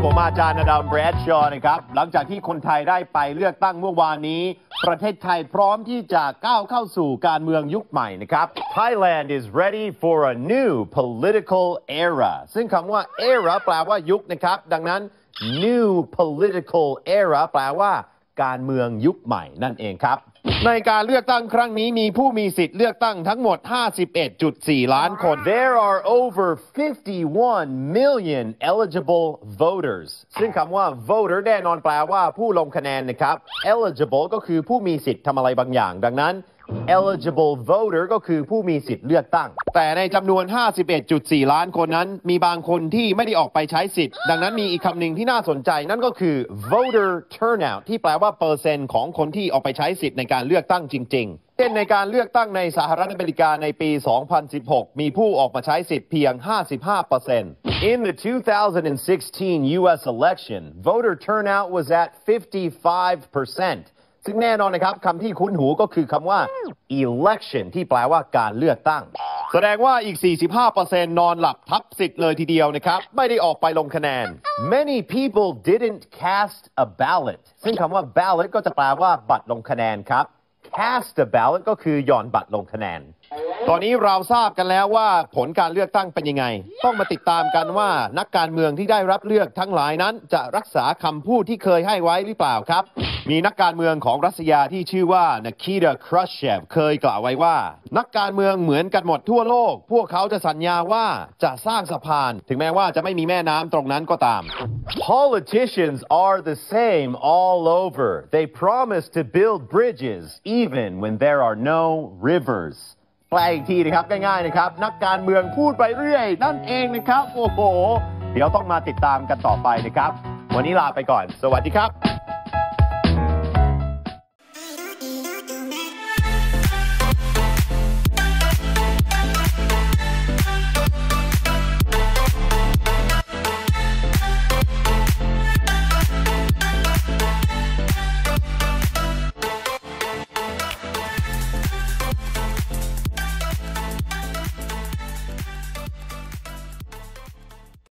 ผมอาจารย์อดัม แบรดชอว์นะครับหลังจากที่คนไทยได้ไปเลือกตั้งเมื่อวานนี้ประเทศไทยพร้อมที่จะก้าวเข้าสู่การเมืองยุคใหม่นะครับ Thailand is ready for a new political era ซึ่งคำว่า era แปลว่ายุคนะครับดังนั้น new political era แปลว่าการเมืองยุคใหม่นั่นเองครับในการเลือกตั้งครั้งนี้มีผู้มีสิทธิ์เลือกตั้งทั้งหมด 51.4 ล้านคน There are over 51 million eligible voters ซึ่งคำว่า voter แน่นอนแปลว่าผู้ลงคะแนนนะครับ eligible ก็คือผู้มีสิทธิ์ทำอะไรบางอย่างดังนั้น eligible voter ก็คือผู้มีสิทธิ์เลือกตั้งแต่ในจำนวน 51.4 ล้านคนนั้นมีบางคนที่ไม่ได้ออกไปใช้สิทธิ์ดังนั้นมีอีกคำหนึ่งที่น่าสนใจนั่นก็คือ voter turnout ที่แปลว่าเปอร์เซ็นต์ของคนที่ออกไปใช้สิทธิ์ในการเลือกตั้งจริงๆเช่นในการเลือกตั้งในสหรัฐอเมริกาในปี 2016 มีผู้ออกมาใช้สิทธิ์เพียง 55% In the 2016 U.S. election, voter turnout was at 55%ซึ่งแน่นอนนะครับคำที่คุ้นหูก็คือคำว่า election ที่แปลว่าการเลือกตั้งแสดงว่าอีก 45% นอนหลับทับสิทธิ์เลยทีเดียวนะครับไม่ได้ออกไปลงคะแนน Many people didn't cast a ballot ซึ่งคำว่า ballot ก็จะแปลว่าบัตรลงคะแนนครับ cast a ballot ก็คือหย่อนบัตรลงคะแนนตอนนี้เราทราบกันแล้วว่าผลการเลือกตั้งเป็นยังไงต้องมาติดตามกันว่านักการเมืองที่ได้รับเลือกทั้งหลายนั้นจะรักษาคำพูดที่เคยให้ไว้หรือเปล่าครับมีนักการเมืองของรัสเซียที่ชื่อว่า Nikita Khrushchev เคยกล่าวไว้ว่านักการเมืองเหมือนกันหมดทั่วโลกพวกเขาจะสัญญาว่าจะสร้างสะพานถึงแม้ว่าจะไม่มีแม่น้ำตรงนั้นก็ตาม Politicians are the same all over they promise to build bridges even when there are no riversแปลอีกทีนะครับง่ายๆนะครับนักการเมืองพูดไปเรื่อยนั่นเองนะครับโอ้โหเดี๋ยวต้องมาติดตามกันต่อไปนะครับวันนี้ลาไปก่อนสวัสดีครับ